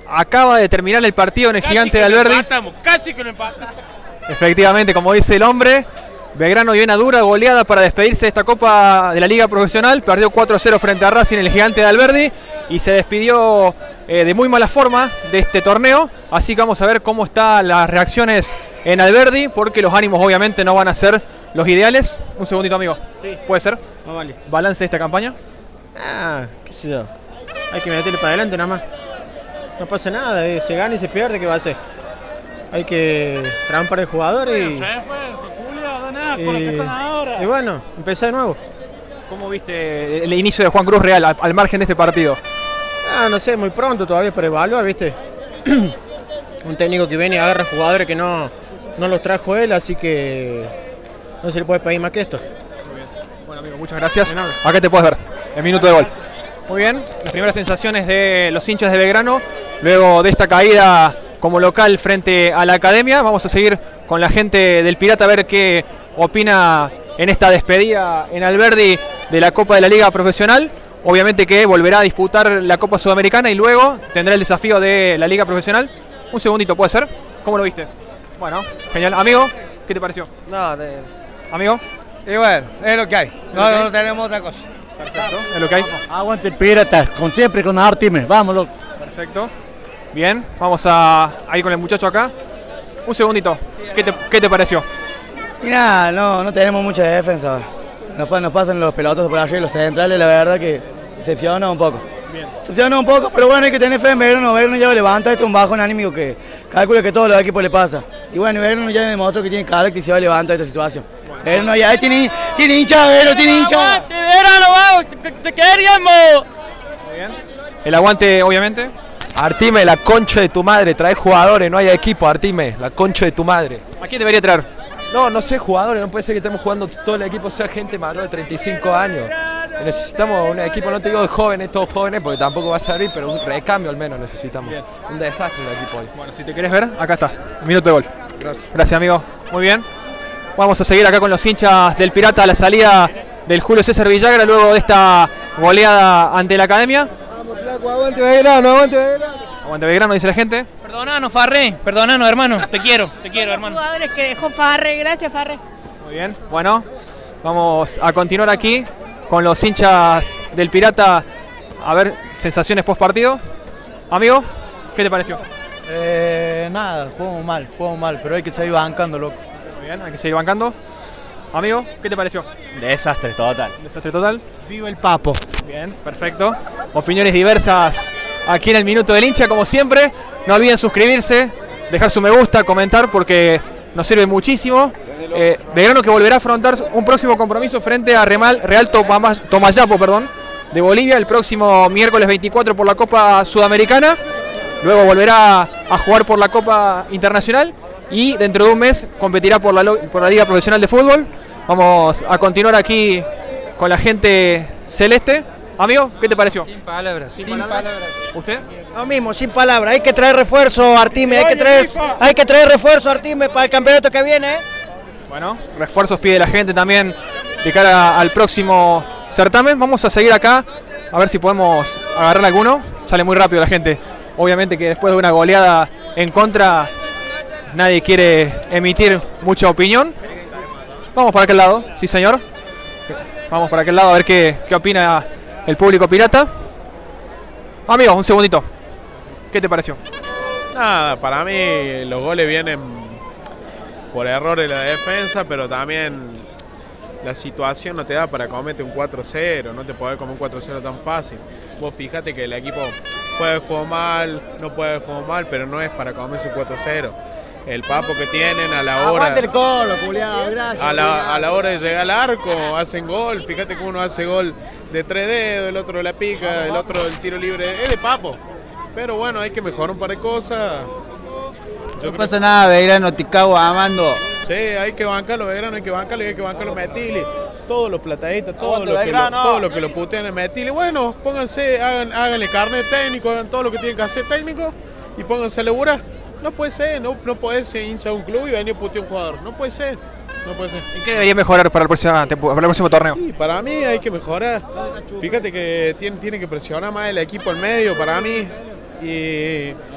acaba de terminar el partido en el Gigante de Alberdi. Casi que lo empatamos. Efectivamente, como dice el hombre, Belgrano dio una dura goleada para despedirse de esta Copa de la Liga Profesional. Perdió 4-0 frente a Racing en el Gigante de Alberdi y se despidió de muy mala forma de este torneo. Así que vamos a ver cómo están las reacciones en Alberdi, porque los ánimos obviamente no van a ser los ideales. Un segundito, amigo. Sí. ¿Puede ser? No vale. ¿Balance de esta campaña? Qué sé yo. Hay que meterle para adelante nada más. No pasa nada, se gana y se pierde, ¿qué va a hacer? Hay que traer un par de jugadores y bueno, empezar de nuevo. ¿Cómo viste el inicio de Juan Cruz Real al margen de este partido? No sé, muy pronto todavía para evaluar, ¿viste? Un técnico que viene y agarra jugadores que no los trajo él, así que no se le puede pedir más que esto. Muy bien. Bueno, amigo, muchas gracias. Acá te puedes ver, el minuto de gol. Muy bien, las primeras sensaciones de los hinchas de Belgrano luego de esta caída como local frente a la Academia. Vamos a seguir con la gente del Pirata a ver qué opina en esta despedida en Alberdi de la Copa de la Liga Profesional. Obviamente que volverá a disputar la Copa Sudamericana y luego tendrá el desafío de la Liga Profesional. Un segundito, ¿puede ser? ¿Cómo lo viste? Bueno, genial. Amigo, ¿qué te pareció? Amigo. Y bueno, es lo que hay. No tenemos otra cosa. Perfecto, es lo que hay. Aguante el Pirata, con siempre con Artime, vámonos. Perfecto. Bien, vamos a ir con el muchacho acá. Un segundito, ¿qué te pareció? Y nada, no tenemos mucha defensa. Nos pasan los pelotos por arriba y los centrales, la verdad que decepciona un poco. Bien. Decepciona un poco, pero bueno, hay que tener fe en Belgrano. Belgrano ya levanta, esto es un bajón anímico que calcula que a todos los equipos le pasa. Y bueno, Belgrano ya demostró que tiene carácter y se va a levantar esta situación. Bueno. Belgrano ya tiene hincha, Belgrano tiene hincha. Belgrano, vamos, te queríamos. Muy bien. El aguante, obviamente. Artime, la concha de tu madre, trae jugadores, no hay equipo, Artime, la concha de tu madre. ¿A quién debería traer? No sé jugadores, no puede ser que estemos jugando todo el equipo, sea gente mayor de 35 años. Necesitamos un equipo, no te digo de jóvenes, todos jóvenes, porque tampoco va a salir, pero un recambio al menos necesitamos. Bien. Un desastre el equipo hoy. Bueno, si te querés ver, acá está, minuto de gol. Gracias. Gracias, amigo. Muy bien. Vamos a seguir acá con los hinchas del Pirata a la salida del Julio César Villagra luego de esta goleada ante la Academia. Vamos, flaco, aguante Belgrano, aguante Belgrano. Aguante Belgrano, dice la gente. Perdonanos, Farré, perdonanos, hermano. Te quiero, hermano. Jugadores que dejó Farré, gracias, Farré. Muy bien, bueno, vamos a continuar aquí con los hinchas del Pirata. A ver, sensaciones post partido. Amigo, ¿qué te pareció? Nada, jugamos mal, pero hay que seguir bancando, loco. Muy bien, hay que seguir bancando. Amigo, ¿qué te pareció? Desastre total. Desastre total. Viva el Papo. Bien, perfecto. Opiniones diversas aquí en el Minuto del Hincha, como siempre. No olviden suscribirse, dejar su me gusta, comentar, porque nos sirve muchísimo. Belgrano que volverá a afrontar un próximo compromiso frente a Real Tomayapo, de Bolivia, el próximo miércoles 24 por la Copa Sudamericana. Luego volverá a jugar por la Copa Internacional y dentro de un mes competirá por la Liga Profesional de Fútbol. Vamos a continuar aquí con la gente celeste. Amigo, ¿qué te pareció? Sin palabras. ¿Usted? Lo mismo, sin palabras. Hay que traer refuerzo, Artime. Hay que traer refuerzo, Artime, para el campeonato que viene. Bueno, refuerzos pide la gente también de cara al próximo certamen. Vamos a seguir acá a ver si podemos agarrar alguno. Sale muy rápido la gente. Obviamente que después de una goleada en contra, nadie quiere emitir mucha opinión. Vamos para aquel lado, sí señor. Vamos para aquel lado a ver qué opina el público pirata. Amigo, un segundito. ¿Qué te pareció? Nada, para mí los goles vienen por errores de la defensa, pero también la situación no te da para comerte un 4-0, no te podés comer un 4-0 tan fácil. Vos fíjate que el equipo puede jugar mal, no puede jugar mal, pero no es para comerse un 4-0. El papo que tienen a la hora. Aguante el colo, culiado, gracias. A la hora de llegar al arco, hacen gol. Fíjate que uno hace gol de 3 dedos, el otro la pica, el otro el tiro libre. Es de papo. Pero bueno, hay que mejorar un par de cosas. No pasa nada, Belgrano, te cago amando. Sí, hay que bancarlo, Belgrano, hay que bancarlo Metili. Todos los plataditas, todos los que lo putean en Metili. Bueno, pónganse, háganle carnet técnico, hagan todo lo que tienen que hacer técnico y pónganse a laburar. No puede ser, no puede ser hincha de un club y venir a putear a un jugador. No puede ser, no puede ser. ¿Y qué debería mejorar para el próximo torneo? Sí, para mí hay que mejorar. Fíjate que tiene que presionar más el equipo al medio, para mí. Y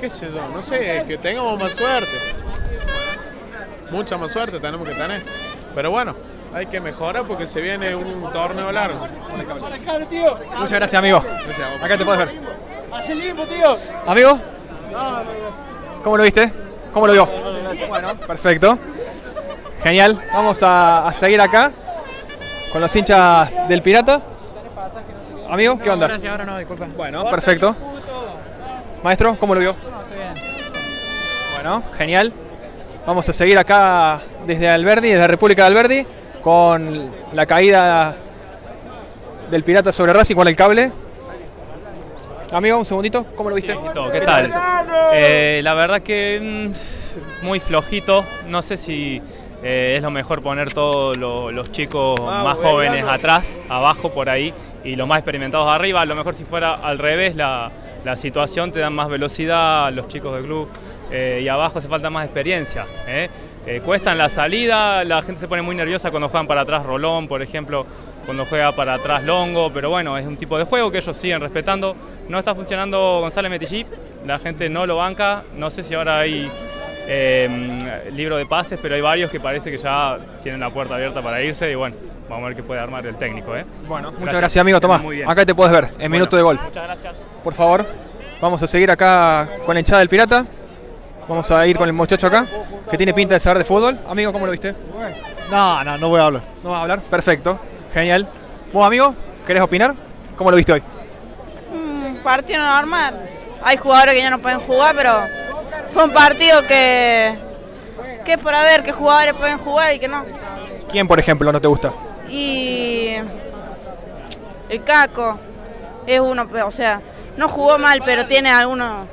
qué sé yo, no sé, que tengamos más suerte. Mucha más suerte tenemos que tener. Pero bueno, hay que mejorar porque se viene un torneo largo. Muchas gracias, amigo. Gracias a vos. Acá te puedes ver. Así mismo, tío. Amigo, ¿cómo lo viste? ¿Cómo lo vio? Bueno, perfecto. Genial. Vamos a seguir acá con los hinchas del Pirata. Amigo, ¿qué onda? Gracias, ahora no, disculpa. Bueno, perfecto. Maestro, ¿cómo lo vio? Bueno, genial. Vamos a seguir acá desde Alberdi, desde la República de Alberdi, con la caída del Pirata sobre Racing con el cable. Amigo, un segundito, ¿cómo lo viste? ¿Qué tal? La verdad que muy flojito, no sé si es lo mejor poner todos los chicos más jóvenes atrás, abajo por ahí, y los más experimentados arriba. A lo mejor si fuera al revés la situación, te dan más velocidad los chicos del club, y abajo hace falta más experiencia. Cuesta en la salida, la gente se pone muy nerviosa cuando juegan para atrás Rolón, por ejemplo, cuando juega para atrás Longo, pero bueno, es un tipo de juego que ellos siguen respetando. No está funcionando González Metillí, la gente no lo banca, no sé si ahora hay libro de pases, pero hay varios que parece que ya tienen la puerta abierta para irse, y bueno, vamos a ver qué puede armar el técnico. Bueno, muchas gracias, amigo. Tomás, acá te puedes ver, en minuto de gol. Muchas gracias. Por favor, vamos a seguir acá con la hinchada del Pirata. Vamos a ir con el muchacho acá, que tiene pinta de saber de fútbol. Amigo, ¿cómo lo viste? No voy a hablar. No va a hablar, perfecto, genial. ¿Vos, amigo, querés opinar? ¿Cómo lo viste hoy? Partido normal. Hay jugadores que ya no pueden jugar, pero fue un partido que es para ver qué jugadores pueden jugar y qué no. ¿Quién, por ejemplo, no te gusta? Y el Caco es uno, o sea, no jugó mal, pero tiene alguna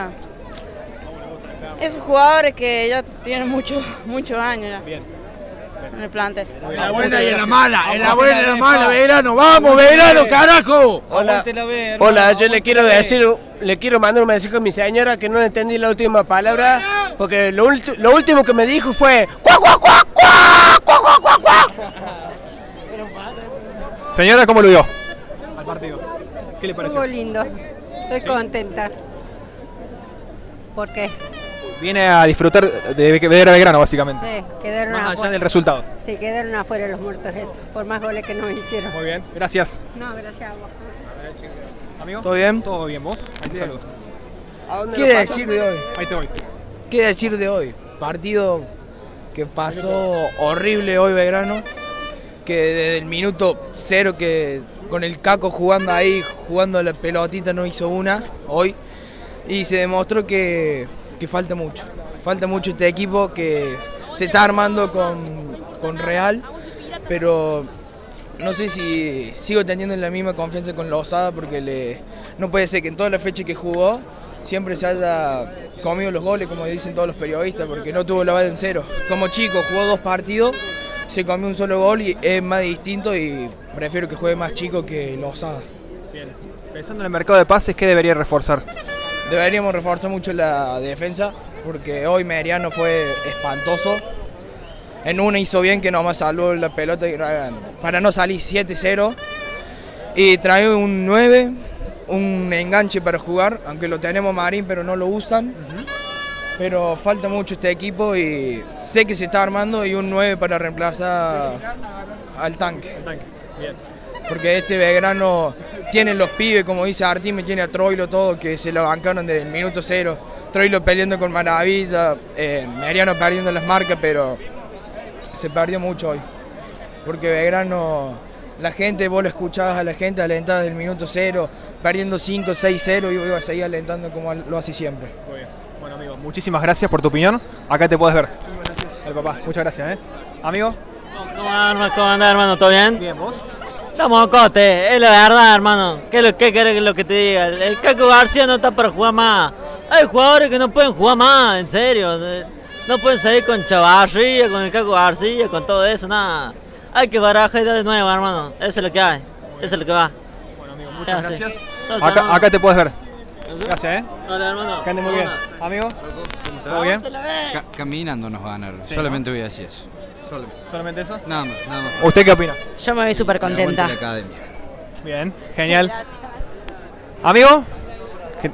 esos jugadores que ya tienen muchos años ya. Bien. En el plantel. En la buena y en la mala, en la buena y en la mala, Belgrano, vamos, Belgrano, carajo. Hola, yo le quiero mandar un mensaje a mi señora que no le entendí la última palabra, porque lo último que me dijo fue ¡cuá, cuá, cuá, cuá, cuá, cuá, cuá, cuá! Señora, ¿cómo lo vio? Al partido. ¿Qué le pareció? Estuvo lindo, estoy contenta. ¿Por qué? Viene a disfrutar de ver a Belgrano, básicamente. Sí, quedaron más allá afuera. del resultado. Sí, quedaron afuera los muertos eso, por más goles que nos hicieron. Muy bien, gracias. No, gracias a vos. Amigo, ¿Todo bien? Todo bien, ¿vos? Ahí te saludo. ¿Qué decir de hoy? Ahí te voy. ¿Qué decir de hoy? Partido que pasó horrible hoy Belgrano, que desde el minuto 0 que con el Caco jugando ahí, jugando la pelotita, no hizo una hoy, y se demostró que falta mucho este equipo, que se está armando con Real, pero no sé si sigo teniendo la misma confianza con Lozada, porque no puede ser que en todas las fechas que jugó siempre se haya comido los goles, como dicen todos los periodistas, porque no tuvo la base en cero. Como chico jugó 2 partidos, se comió un solo gol y es más distinto, y prefiero que juegue más chico que Lozada. Bien. Pensando en el mercado de pases, ¿qué debería reforzar? Deberíamos reforzar mucho la defensa, porque hoy Meriano fue espantoso. En una hizo bien, que nomás salvó la pelota para no salir 7-0. Y trae un 9, un enganche para jugar, aunque lo tenemos Marín, pero no lo usan. Pero falta mucho este equipo y sé que se está armando, y un 9 para reemplazar al tanque. Bien. Porque este Belgrano tiene los pibes, como dice Artime, tiene a Troilo, todo, que se lo bancaron desde el minuto 0. Troilo peleando con maravilla, Meriano perdiendo las marcas, pero se perdió mucho hoy. Porque Belgrano, la gente, vos lo escuchabas a la gente alentada desde el minuto 0, perdiendo 5, 6-0, y iba a seguir alentando como lo hace siempre. Muy bien. Bueno, amigo, muchísimas gracias por tu opinión. Acá te puedes ver. Gracias. El papá, muchas gracias, Amigo. ¿Cómo andás, hermano? ¿Todo bien? Bien, ¿vos? Estamos cote, es la verdad, hermano. ¿Qué querés lo que te diga? El Caco García no está para jugar más. Hay jugadores que no pueden jugar más, en serio. No pueden salir con Chavarría, con el Caco García, con todo eso, nada. Hay que barajar de nuevo, hermano. Eso es lo que hay. Eso es lo que va. Bueno, amigo, muchas gracias. Acá te puedes ver. Gracias, Hola, hermano. Que ande muy bien. Amigo, ¿todo bien? Caminando nos va a ganar. Sí, solamente voy a decir eso. ¿Solamente eso? Nada más. ¿Usted qué opina? Yo me voy súper contenta. Bien, genial. Amigo,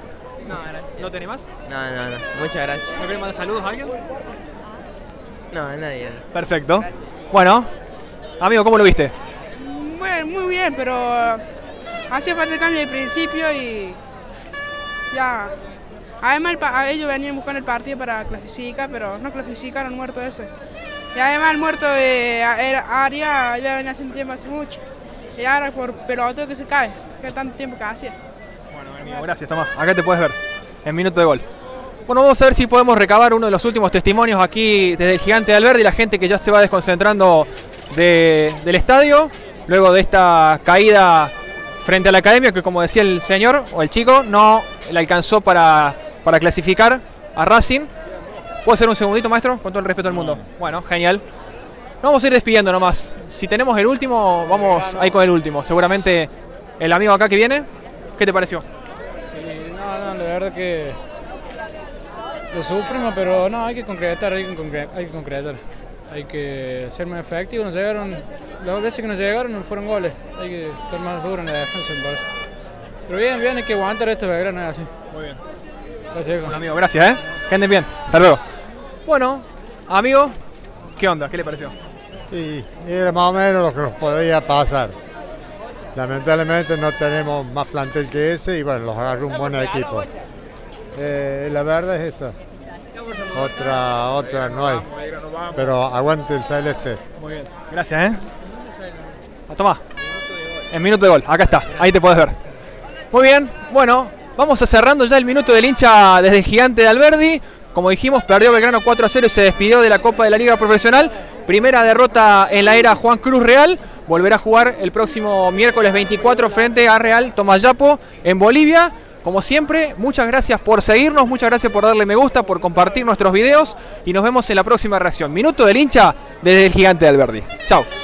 No, gracias. ¿No tenés más? No, muchas gracias. ¿No querés mandar saludos a alguien? No, a nadie. Perfecto. Bueno, amigo, ¿cómo lo viste? Bueno, muy bien, pero hacía falta el cambio de principio y ya. Además, ellos venían buscando el partido para clasificar, pero no clasificaron muerto ese. Y además el muerto de Aria ya venía hace un tiempo, hace mucho. Y ahora por peloteo que se cae, que tanto tiempo que hacía. Bueno, amigo, gracias, Tomás. Acá te puedes ver, en minuto de gol. Bueno, vamos a ver si podemos recabar uno de los últimos testimonios aquí desde el Gigante de Alberdi, la gente que ya se va desconcentrando del estadio, luego de esta caída frente a la academia, que como decía el señor, o el chico, no le alcanzó para clasificar a Racing. ¿Puedo hacer un segundito, maestro? Con todo el respeto del mundo. Bueno, genial. Nos vamos a ir despidiendo nomás. Si tenemos el último, vamos ahí con el último. Seguramente el amigo acá que viene. ¿Qué te pareció? No, la verdad que lo sufrimos, pero no, hay que concretar, hay que concretar. Hay que ser más efectivos. Nos llegaron, las veces que nos llegaron fueron goles. Hay que estar más duro en la defensa, me parece. Pero bien, hay que aguantar esto, Belgrano es así. Muy bien. Gracias, bueno, amigo, gracias, que anden bien. Hasta luego. Bueno, amigo, ¿qué onda? ¿Qué le pareció? Y era más o menos lo que nos podía pasar. Lamentablemente no tenemos más plantel que ese y bueno, los agarró un buen equipo. La verdad es esa. Otra no hay. Pero aguante el Celeste. Muy bien, gracias, Tomás, en minuto de gol, acá está, ahí te puedes ver. Muy bien, bueno, vamos a cerrando ya el minuto del hincha desde el Gigante de Alberdi. Como dijimos, perdió Belgrano 4-0 y se despidió de la Copa de la Liga Profesional. Primera derrota en la era Juan Cruz Real. Volverá a jugar el próximo miércoles 24 frente a Real Tomayapo en Bolivia. Como siempre, muchas gracias por seguirnos, muchas gracias por darle me gusta, por compartir nuestros videos y nos vemos en la próxima reacción. Minuto del hincha desde el Gigante de Alberdi. Chao.